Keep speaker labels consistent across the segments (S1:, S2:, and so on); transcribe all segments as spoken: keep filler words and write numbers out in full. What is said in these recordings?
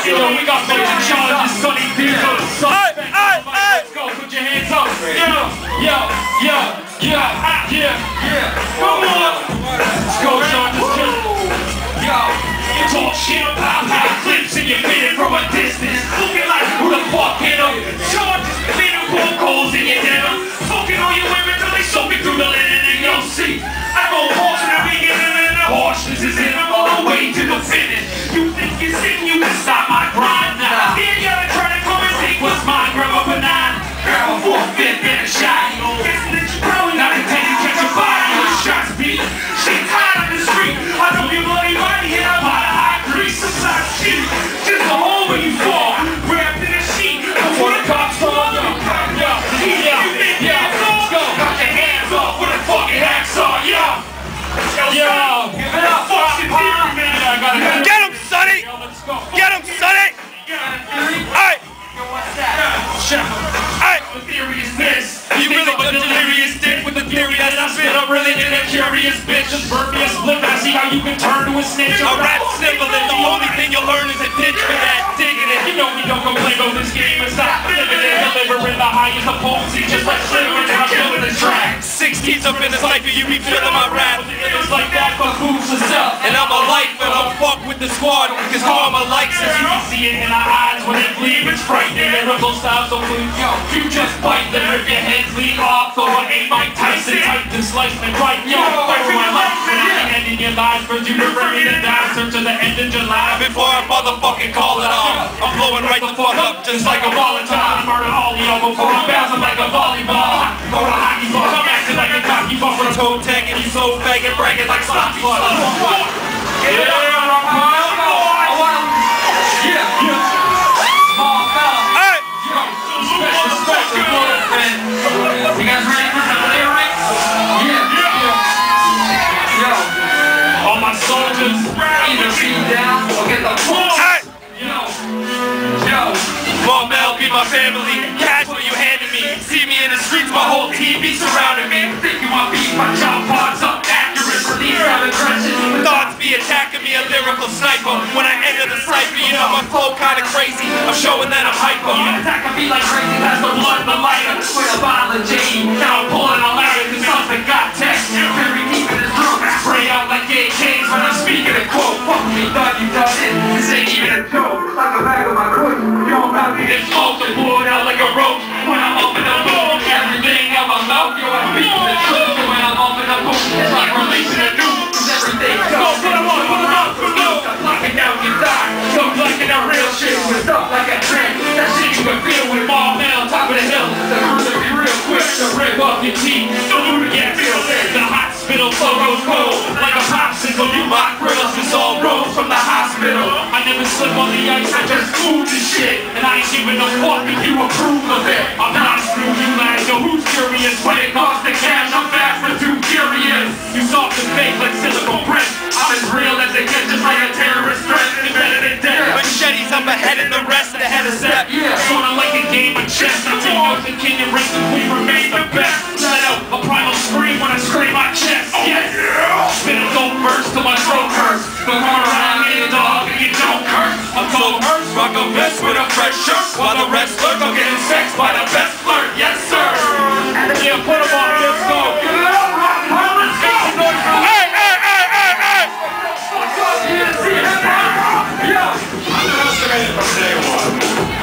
S1: You know, we got major charges, Sonny Diesel, suspect. Let's go, put your hands up. Yo, yo, yo, yo, yeah, yeah. Come on. Let's go, Sean, just kill it. Yo, you talk shit about how clips and you're fitting from a distance. Looking like who the fuck hit them. Sean, just fitting cold coals in your denim. Fucking all your women till they soak it through the linen and you'll see. I go horse in the beginning and the harshness is in them all the way to the finish. You think you're sitting, you can stop my grind now. Here you gotta try to come and take what's mine, grab up a nine. Grab a four, fifth, and a shot. Guessing that you probably not intending to catch a body with shots beat. Shit's hot on the street. I know your bloody body hit up by the high grease. Sometimes shit, just a hole where you fall. Wrapped in a sheet before the cops fall. Yo, yo, yo, yo, let's go. Got your hands off with a fucking hacksaw, yo. Yo, give it up, fucking theory, man.
S2: Get him, Sonny! Get him, Sonny! Alright! Alright!
S1: The theory is this. You really but delirious dick with the theory that I spit. I'm really in a curious bitch. Just burn me a split. I see how you can turn to a snitch.
S2: A rap symbol, and the only thing you'll learn is a ditch for that.
S1: Digging it. You know we don't complain about this game. It's not living it. Delivering the highest of potency. Just like slivering and I'm killing the track.
S2: Sixteens up in the cypher, you be feeling my rap.
S1: It's like that, but who's the stuff?
S2: And I'm a life, and I'm fuck with the squad. Cause karma likes it.
S1: You can see it in our eyes when they bleed. It's frightening. Lyrical style, so please, yo, you just bite them. Rip your heads, lead off. Throw an A Mike Tyson, tight and slice and right. Yo, fight for my life. And I'm ending your lives. First you prefer me to die. Search to the end of July.
S2: Before I motherfucking call it off, I'm blowing right the fuck up just like a volatile.
S1: I murder all y'all before I'm bouncing like a volleyball. Or a hockey ball. I'm acting like a cocky ball.
S2: With a toe tag and you so faggot, bragging like sloppy blood.
S1: Yeah, yeah, yeah. Small fella.
S2: Hey!
S1: Special, special bullet. You guys ready for some lyrics? Yeah, yeah. Yo, all my soldiers, either be down or get the fuck.
S2: Hey!
S1: Yo, yo.
S2: Small Mel, be my family. Cash what you handed me. See me in the streets, my whole team be surrounding me.
S1: Think you want beat my job parts up accurate for these seven crunches.
S2: Thoughts be attacking me, a lyrical sniper. When I enter the cipher, you know my flow kinda crazy. I'm showing that I'm hyper.
S1: You attacking me like crazy, that's the blood, the lighter. With a bottle of J. Now I'm pulling a ladder cause something got text. Very deep in his throat. Spray out like A Ks when I'm speaking a quote. Fuck me, thought you done it. This ain't even a joke. Like a bag of my coat. You don't have me to smoke the blood out like a roach. When I'm up in the boat, everything out my mouth. Yo, I'm beating the truth. When I'm up in the boat, it's like releasing a nuke. Everything goes. Put them on, put them on, put them on. I'm locking down your die. So like in that real shit. With stuff like a trend. That shit you can feel with ball man on top of the hill. The crews will be real quick to rip up your teeth. The mood again feels it. The hospital flow goes cold. Like a popsicle, you mock grills. It's all rose from the hospital. I never slip on the ice, I just move this shit. And I ain't giving a fuck if you approve of it. I'm not screwed, you lads. Yo, who's curious? When it costs the cash, I'm fast for too curious. You soft and fake like silicone bricks. I'm as real as it gets, just like a terrorist threat. Embedded in death.
S2: Machetes up ahead and the rest ahead of step.
S1: Yeah, sorta like a game of chess. I take out the king and race and we remain the best. Let out a primal scream when I scrape my chest. Yes! Spit a dope verse till my throat hurts. But run around me, dog, and you don't curse. I'm so hurt, rock a vest with a fresh shirt. While the rest lurk, I'm getting sexed by the best flirt. Yes, sir! Yeah, put them on, let's go. Give it up, rock and roll, let's go.
S2: Hey, hey, hey, hey, hey!
S1: What's up, yeah, see it, yo! I'm the most ready from day one.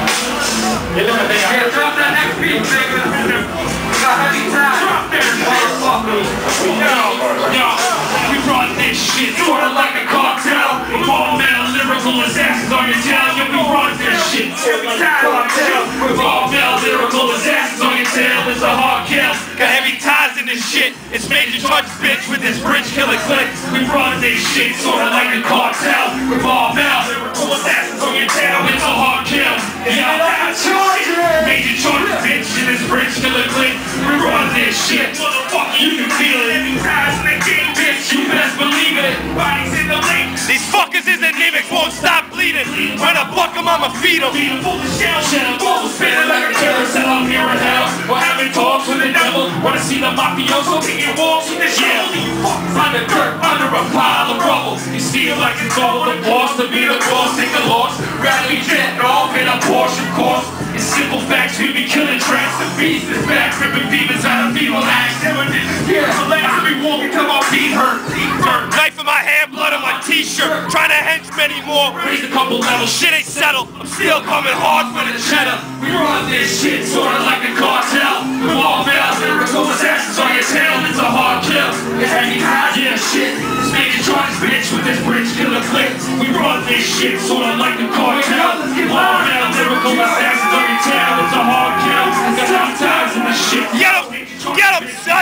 S1: Yeah, drop that next beat, baby. Got heavy time. Drop that motherfucker. Yo, yo, we brought this shit sorta like a cartel. With all metal lyrical assassins on your tail. Yo, we brought this shit every time cartel. With all metal lyrical assassins on your tail. It's a hard kill.
S2: Got heavy ties in this shit. It's Major Charges, bitch, with this bridge killer click.
S1: We brought this shit sorta like a cartel. With all metal lyrical assassins on your tail. It's a hard kill. Yeah, Major Charges, bitch, in this bridge killer click. We brought this shit. Motherfucker, you can feel it. Every time in the game, bitch, you best believe it. Bodies in the lake.
S2: These fuckers is anemic, won't stop bleeding. When I buck them, I'ma feed them.
S1: Feed them full of shell, shell, full of spinning like a carousel. I'm here in hell. We're having talks with the devil. Wanna see the mafioso taking walks with the shell? You fuckers on the dirt under a pile of rubble. You steal like it's all the boss to be the boss, take the loss. Rather be jetting off in a Porsche course. It's simple facts, we be killing tracks. The beast is back, ripping demons out of feeble acts. Here's the last we walking till our feet hurt.
S2: Knife in my hand, blood on my t-shirt. Trying to hench many more.
S1: Raise a couple levels.
S2: Shit ain't settled. I'm still coming hard for the cheddar.
S1: We run this shit sorta like a cartel. With all bells, lyrical assassins on your tail. It's a hard kill. You hanging high, yeah, shit. Just making charges, bitch, with this bridge killer clip. We run this shit sorta like a cartel. All bells, lyrical assassins on your tail. It's a hard kill. Got sometimes in the shit.
S2: Get him! Get him, son!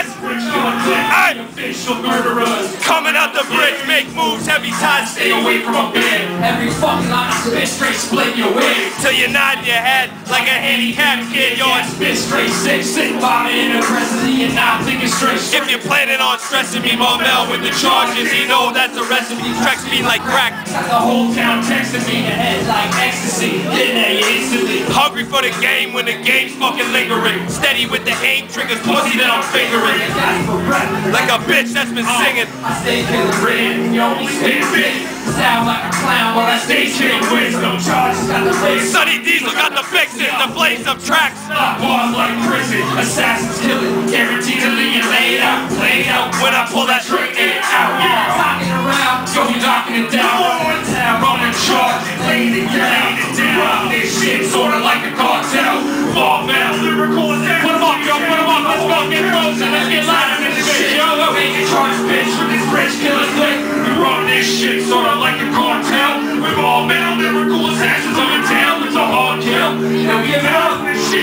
S1: Hey! Official murderers.
S2: Coming out the bridge, make moves, heavy ties.
S1: Stay away from a bed. Every fucking line I spit straight split your wig.
S2: Till you nod your head like a handicapped kid. You're
S1: spit straight sick, sick vomit in a crescent. You're not thinking straight.
S2: If you're planning on stressing me, Marmel with the charges, you know that's a recipe. Tracks me like crack.
S1: Got the whole town texting me, your head like ecstasy. Then they instantly
S2: hungry for the game when the game's fucking lingering. Steady with the aim triggers, pussy that I'm fingering. Like a bitch that's been singing.
S1: I stay killing written, you only stay big. Sound like a clown while I stay killing wisdom. Charges got the face.
S2: Sonny Diesel got the fixes, the blaze of tracks.
S1: Bars like prison, assassins killing. Guaranteed to leave you laid out, played out.
S2: When I pull that
S1: trick, it's out. Yeah, talking around, yo, you knocking it down. Rolling town, rolling charges, laying it down. Run this shit sorta like a cartel. Fall bell, lyrical assassins. Put 'em up, yo, put 'em up. Let's go get frozen, let's get live in this bitch, yo. Making charges, bitch, with this bridge killer click. We run this shit sorta like a cartel. We've all been on lyrical assassins on your tail. It's a hard kill. And we have out this shit.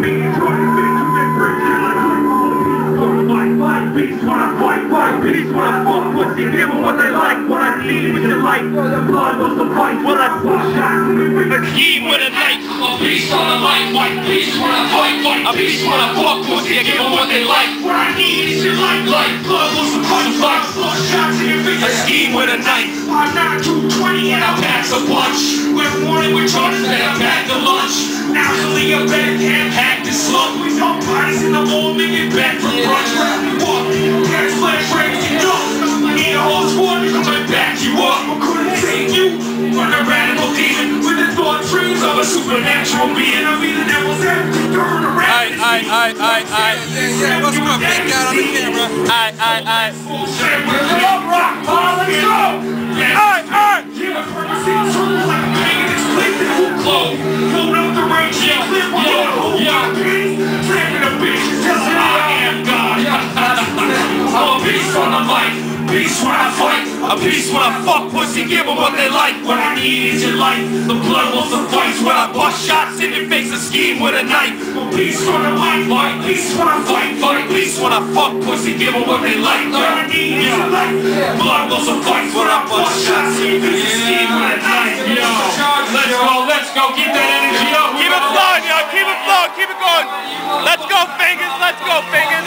S1: Beats when I fight, fight, beats when I fuck, pussy, give them what they like, what I need with your life, the blood was the fight, when I push shots,
S2: a scheme with a knife,
S1: a beast on the light, white beast when I fight, fight,
S2: a beast when I fuck, pussy, give them what they like,
S1: what I need is your life, life, blood was the fight, fight, push shots in your face,
S2: a scheme with a knife,
S1: I'm not two twenty and I pack a punch, when morning with charges that I pack the lunch, actually a better can't hack the slump, we don't bodies in the morning, get back from brunch, catch flash break you up. I need a whole squad to come back you up. I couldn't take you. I'm a radical demon with the thought dreams of a supernatural being. I'm either devil's everything turn around.
S2: Aight, aight, aight, aight, aight.
S3: Yeah, what's my big guy on the camera?
S2: Aight, aight, aight.
S1: Let's go, rock, Paul, let's go.
S2: Aight, aight.
S1: Yeah, I see the circle like a king in this place in full glow. Hold up the range, yeah, yeah, yeah. Slamming a bitch, just as I am God. I'm a beast on the mic, beast when I fight,
S2: a beast when I fuck, pussy, give them what they like.
S1: What I need is your life, the blood will suffice.
S2: When I bust shots in your face, a scheme with a knife.
S1: A beast on the mic, fight, beast when I fight, fight,
S2: beast when I fuck, pussy, give them what they like.
S1: What I need is your life, blood will suffice.
S2: When I bust shots in your face, a scheme with a knife. Yo, let's go, let's go, keep that energy up. Keep it flowing, yo, keep it flowing, keep it going. Let's go, fingers, let's go, fingers.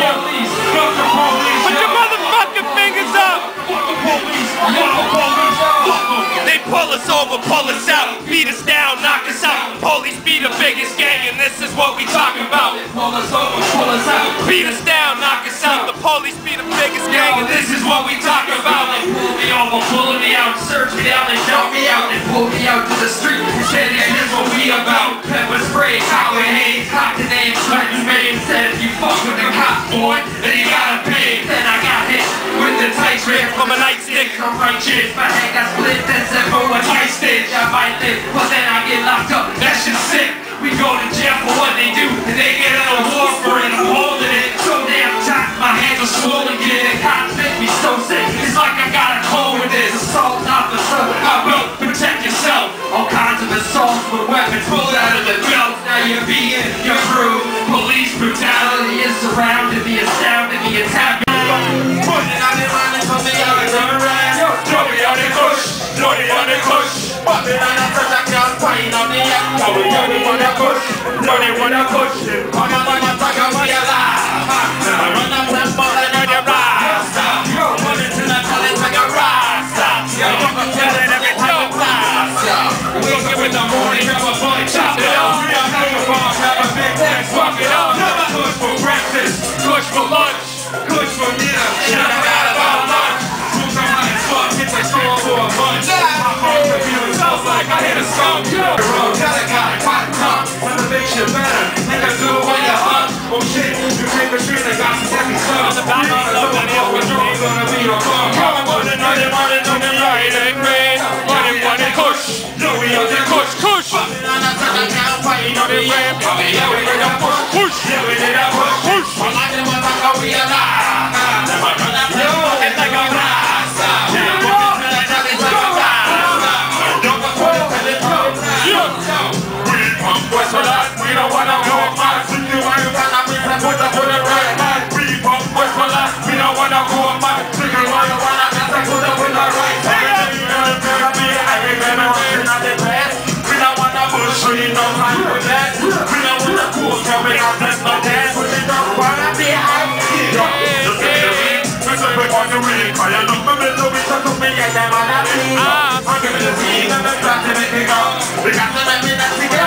S2: Put your motherfucking fingers up. They pull us over, pull us out, beat us down, knock us out. Police be the biggest gang, and this is what we talk about.
S1: Pull us over, pull us out,
S2: beat us down, knock us out. The police be the biggest gang, and this is what we talk about.
S1: They pull me over, pulling me out, search me out, they dump me out, they pull me out to the street. They say this is what we about. Pepper spray, Howard Hayes, cock the name, Sutton's made. Said if you fuck with the cops, boy, then you gotta pay. Then I got hit with the tight strip
S2: from a nightstick.
S1: Come right shit, my head got split, then said for a tight stitch. I might live, but then I get locked up. That shit's sick. We go to jail for what they do, and they get an award for it. I'm holding it so damn tight. My hands are swollen, getting cops make me so sick. It's like I got a cold with this assault officer. I will protect yourself. All kinds of assaults with weapons pulled out of the belt. Now you're being your crew. Police brutality is surrounding me, astounding me, attacking. Putting on it, running from the other, turn around. Throw me on the push, throw me on the push. Popping on the front, I can't find on the app. Throw me on the push, throw me on the push. Come on, I'm on top of my life. I run up that ball and on your rise. Yo, put it to the talent like a rise. Yo, I'm telling every time I pass. Wake up in the morning, grab a bite, chop it up. We got microphones, have a big neck, fuck it up. Kush for breakfast, kush for lunch, kush for dinner. Shout out about lunch. Moves are hot as fuck, hits like store for a bunch. My phone computer sounds like I hit a skunk. Gotta got a cotton tongue, elevation better. Niggas do it when you hunt. Oh shit, you take a street and got some sexy stuff. We got a look at it, we're gonna be your fun. Come on, running, running, running, running, running, green. Running, running, kush. No, we are the kush, kush. Fighting on the ramp, yeah, we did a push, push, yeah, we did a push, push. I'm like the motherfucker, we are not. Never run up, yo, it's like a blast. Yeah, we're gonna like that, it's like a blast. Don't go for it, tell it, go. Yo, we pump West for that, we don't wanna go mad. If you want to find out, we can put up for the right man. We pump West for that, we don't wanna go mad. If you want to find out, we can put up for the right man. I remember watching at the best. We don't wanna bullshit, no time for that. We don't wanna cool coming out and like that. We don't wanna be high. Just give me the beat, we say we want to read. I am not the middle, we talk to me and them on that beat. I'm giving the beat and the track to make it go. We got to make me that together.